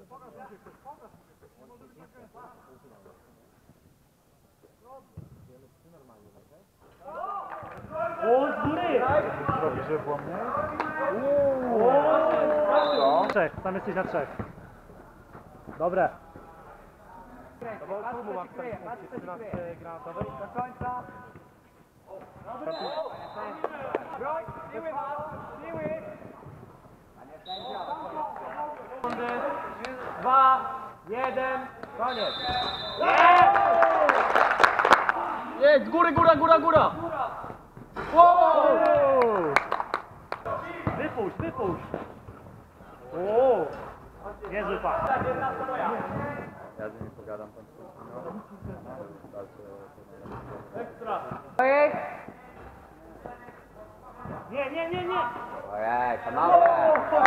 O, z góry! Robi, że było mnie? Trzech, tam jesteś na trzech. Dobre. Do końca. Broń, siły. 2, 1, koniec. Jedź, z góry, góra, góra, góra! Wypuść, wypuść. O, niezły pas. Ja z nimi pogadam tam Nie, nie, nie, nie. Ojej, panowie!